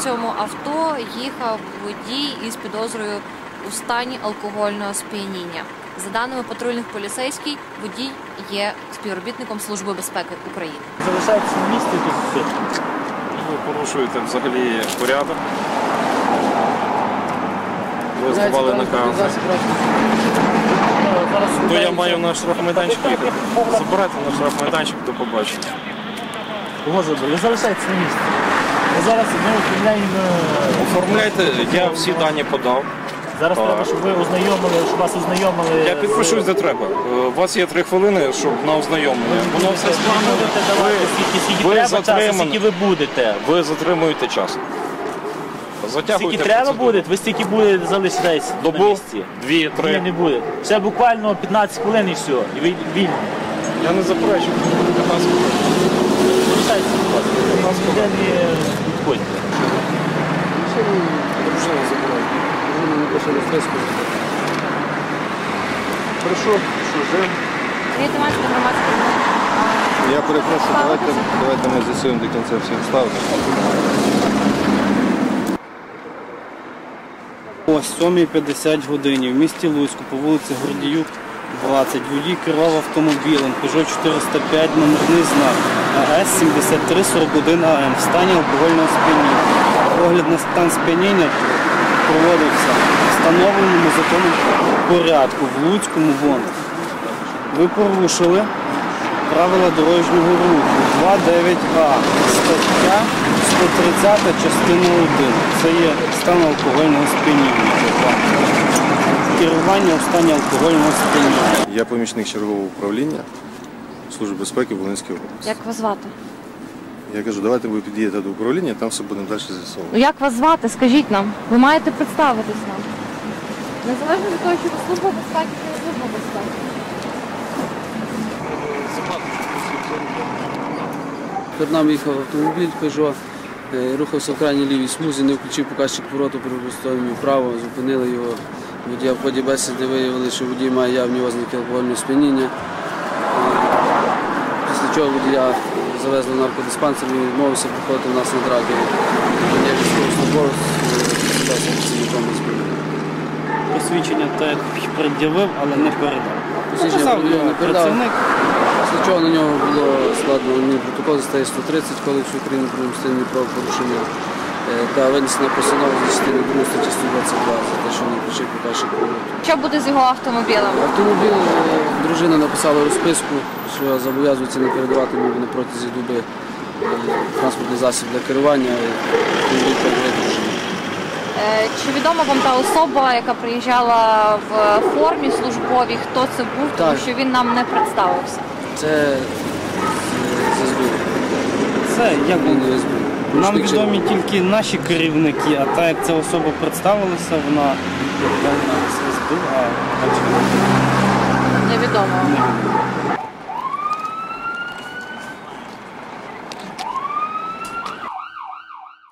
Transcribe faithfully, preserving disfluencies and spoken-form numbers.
цьому авто їхав водій із підозрою у стані алкогольного сп'яніння. За даними патрульних поліцейських, водій є співробітником Служби безпеки України. Залишається в місті тут. Ви порушуєте взагалі порядок. Ви здавали накази. То я маю на штрафмайданчик їхати. Забирайте на штрафмайданчик, до побачення. Кого забрали? Ви залишаєтеся на місці. Ми зараз ми оформляємо... Оформляйте, я всі дані подав. Зараз так. треба, щоб ви ознайомили, щоб вас ознайомили... Я підпишусь, де треба. У вас є три хвилини, щоб на ознайомлення. Воно все складно. Скільки треба часу, скільки ви будете. Ви затримуєте час. Скільки треба буде, ви стільки буде залишитесь на місці. Дві, три. Ні, не буде. Ще буквально п'ятнадцять хвилин і все. І ви вільні. Я не заперечую. Залишайтеся, будь ласка. Ніде не відходьте. Дружина забирає. Дружина не пише на списку. Хорошо, що жив. Я перепрошую, давайте, давайте ми з'ясуємо до кінця всі обставини. О сьомій п'ятдесят годині в місті Луцьку по вулиці Гордіюк, двадцять, водій керував автомобілем Peugeot чотириста п'ять, номерний знак А С сімдесят три сорок один А М в стані алкогольного сп'яніння. Огляд на стан сп'яніння проводився в встановленому законом порядку в Луцькому ВОН. Ви порушили правила дорожнього руху два дев'ять А, стаття сто тридцята, частина один. Це є стан алкогольного сп'яніння. Керування у стані алкогольного сп'яніння. Я помічник чергового управління Служби безпеки Волинської області. Як вас звати? Я кажу, давайте ви під'їдете до управління, там все будемо далі з'ясовувати. Ну як вас звати? Скажіть нам. Ви маєте представитись нам. Незалежно від того, чи ви Служба безпеки, чи не Служба безпеки. Перед нами їхав автомобіль Peugeot, рухався в крайній лівій смузі, не включив показчик повороту, перепростоїмо вправо, зупинили його. Водія в ході бесіди виявили, що водій має явні ознаки алкогольного сп'яніння. Після чого водія завезли в наркодиспансер, він відмовився приходити в нас на драгері. Я військовослужбовець, офіційний зброї. Посвідчення так пред'явив, але не передав. Посвідчення не передав. Після чого на нього було складено протокол за статтею сто тридцять Кодексу України про адміністративні правопорушення та винесена постанова за частиною другої статті сто двадцять два за те, що не включив показчик повороту. Що буде з його автомобілем? Автомобіль дружина написала розписку, що зобов'язується не передавати йому на протязі доби транспортний засіб для керування і автомобіль передає дружині. Чи відома вам та особа, яка приїжджала в формі службовій, хто це був, тому Так. що він нам не представився? Це з СБУ. Це як Він не СБУ. нам відомі тільки наші керівники, а так як ця особа представилася, вона відповідальна СБУ, а Невідомо.